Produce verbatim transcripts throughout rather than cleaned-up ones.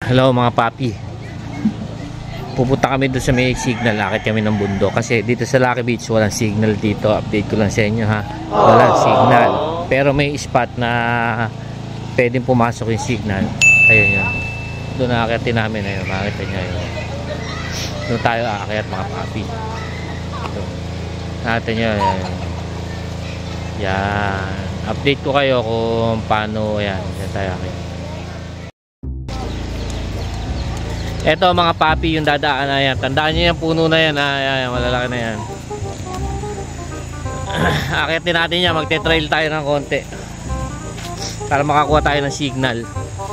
Hello mga papi. Pupunta kami doon sa may signal. Akit kami ng bundok. Kasi dito sa Lucky Beach walang signal dito. Update ko lang sa inyo ha. Walang signal. Pero may spot na pwedeng pumasok yung signal. Ayun yun. Doon nakakitin namin. Ayun, makakita nyo yun. Doon tayo aakyat mga papi. Nakita nyo yun. Yan. Update ko kayo kung paano. Ayan. Yan tayo aakyat. Eto mga papi, yung dadaan na yan. Tandaan nyo yung puno na yan. Ayan, malalaki na yan. Akitin natin yan. Magte-trail tayo ng konti para makakuha tayo ng signal.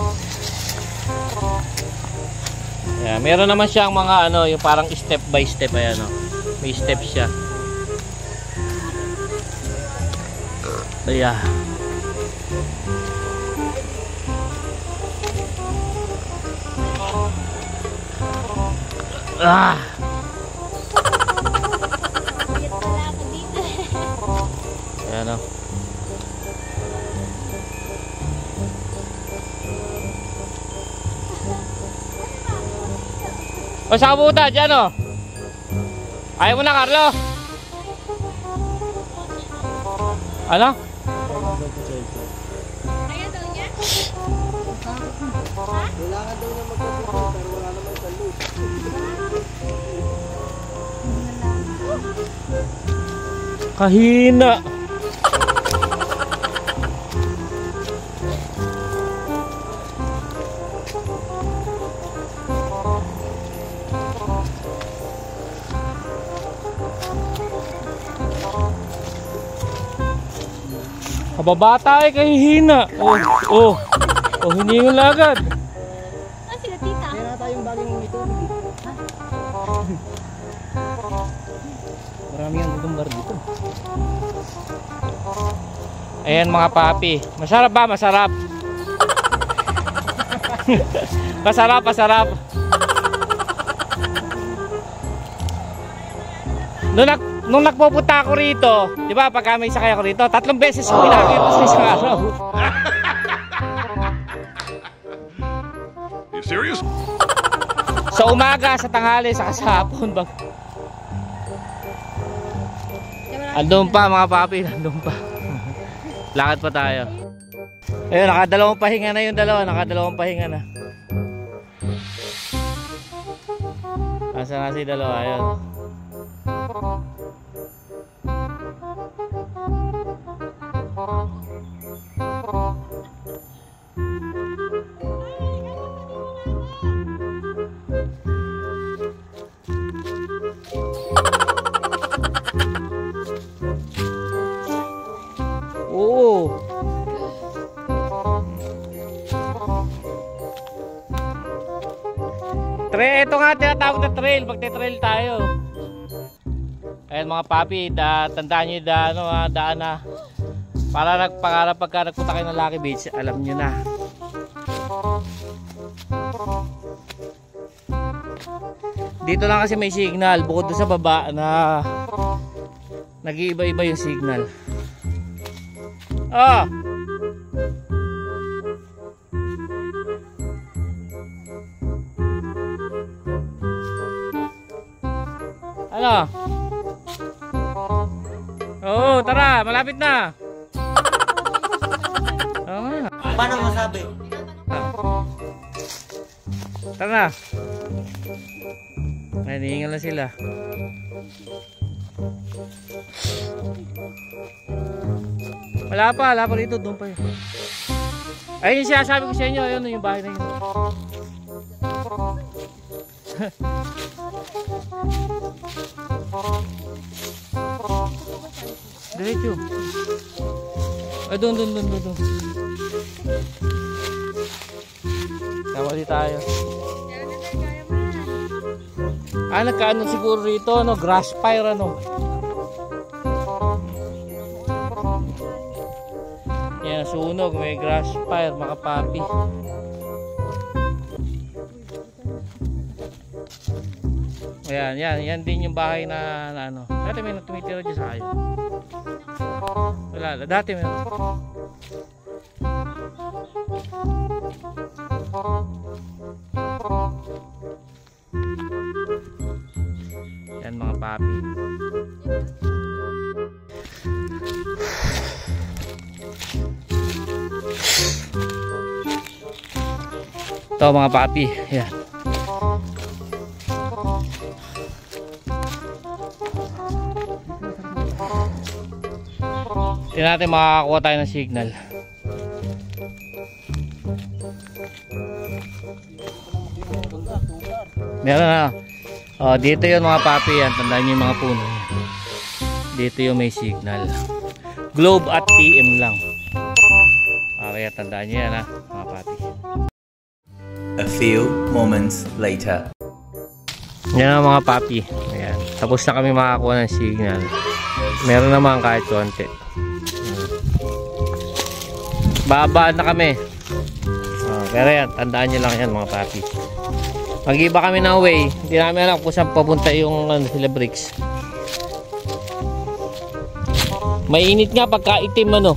Ayan, meron naman siyang mga ano, yung parang step by step. Ayan, no? May step siya. Ayan. Ah. Ayan o. O sa kabuta dyan o. Ayaw mo na Carlo. Ano? Ayaw daw niya? Kailangan daw niya magkasipin pero wala naman sa loop. Kahina. Kababata ay kahihina. Oh, oh. Oh, hiningon na agad. Ah, sila tita. Kaya na tayong baging ito. Marami ang gutumbar dito. Ayan mga papi. Masarap ba? Masarap. Masarap, masarap. Nung, nag, nung nagpupunta ako rito, di ba pagka may sakay ako rito, tatlong beses ko inakit sa isang araw. You serious? Sa umaga, sa tanghali, sa hapon. Bag... Andun pa mga papi, andun pa. Lakad pa tayo. Ayun, nakadalawang pahinga na yung dalawa. Nakadalawang pahinga na. Asa na si dalawa, ayun. Oo. Trail, ito nga tinatawag na trail. Magte-trail tayo. Ayan mga papi, da, tandaan nyo da, ano, daan na. Para nagpangarap pagka nagpunta kayo ng Lucky Beach, alam nyo na. Dito lang kasi may signal. Bukod doon sa baba na nag-iiba-iba yung signal. Ah! Ano? Oo, tara, malapit na. Oo nga. Paano masabi? Tara na. Ay, nihingal na sila. Wala pa, wala pa rito, doon pa yun. Ayun yung sinasabi ko sa inyo, ayun yung bahay na yun. Diretso. Ay, doon, doon, doon, doon. Tama di tayo. Ah, nagkaano siguro rito, no? Grass fire, ano? Yan, sunog. May grass fire, mga papi. Ayan, yan. Yan din yung bahay na, na ano. Dati may tumitira dyan sa kayo. Wala, dati may Ito mga papi. Yan. Tingnan natin makakakuha tayo ng signal. Meron na. Oh, dito yun mga papi yan. Tandaan nyo yung mga puno. Dito yung may signal. Globe at T M lang. Okay, tandaan nyo yan ha mga papi. A few moments later. Yan ang mga papi. Ayan. Tapos na kami makakuha ng signal. Meron naman kahit konti. Babaan na kami. Oh, pero yan, tandaan nyo lang yan mga papi. Mag-iba kami ng way. Hindi namin alam kung saan papunta yung ano, sila bricks. Mainit nga pagka itim ano.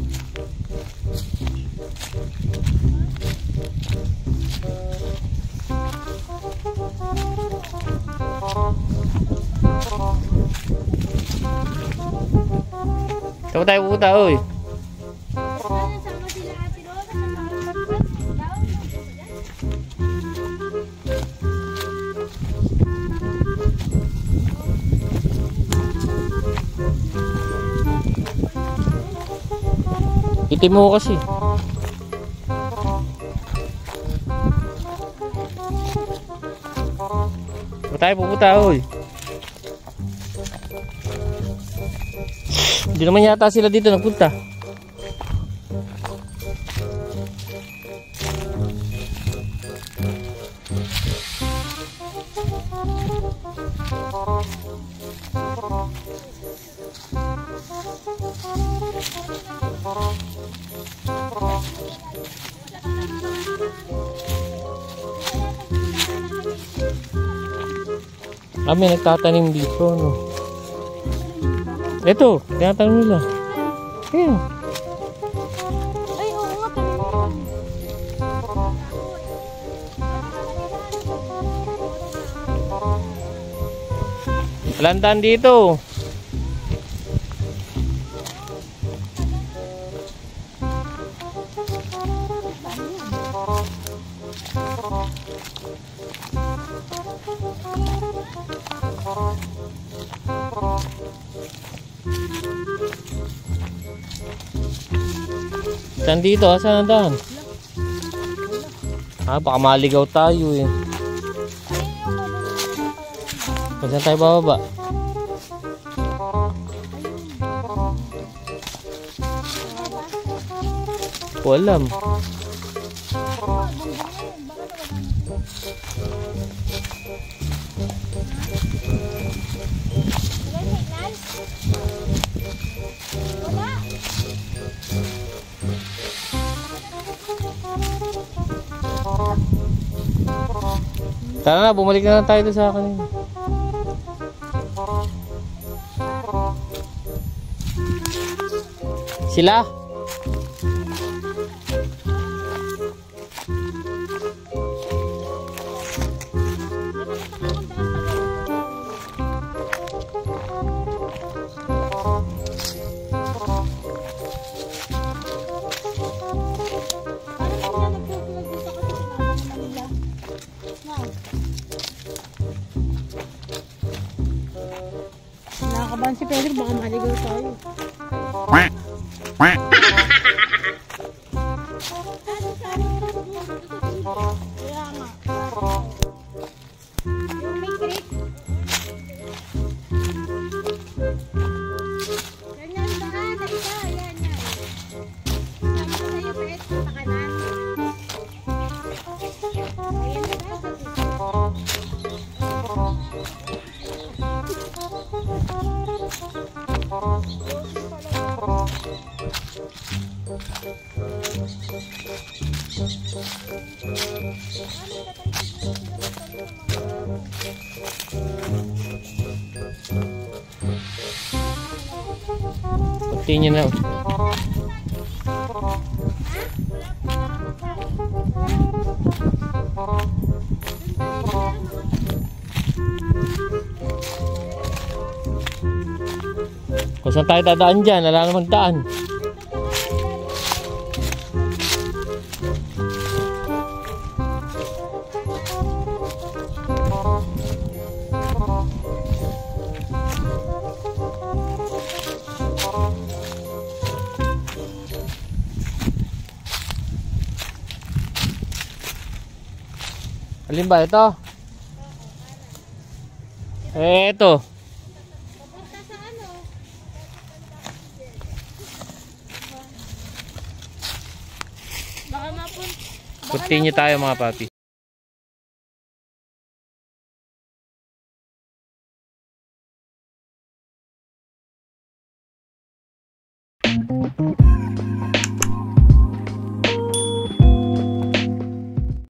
Saan tayo pupunta, oy? Sama sila Ate Rosa, kasama daw. Itim mo kasi. Saan tayo pupunta, oy? Hindi naman yata sila dito nagpunta. Kami nagtatanim dito, no? Ito, tinatanong nila. Ayan. Ay, oo nga, tanim. Landan dito. Saan dito? Saan ang daan? Ah, baka maligaw tayo eh. Saan tayo bababa? Walam. Tara na, bumalik na lang tayo doon sa akin. Sila? Nakakabahan si Pedro, baka maligaw tayo. Kaya nga. Yung may creek. Yan yan, saan? Dali ka, yan yan. Sabi ko sa'yo, Pet, sa kanan. Ayan na ba? Tingin na. Kung saan tayo dadaan dyan, wala namang daan. Alin ba ito? Eh, ito. Papunta sa ano? Baka mapun... Continue tayo mga papi.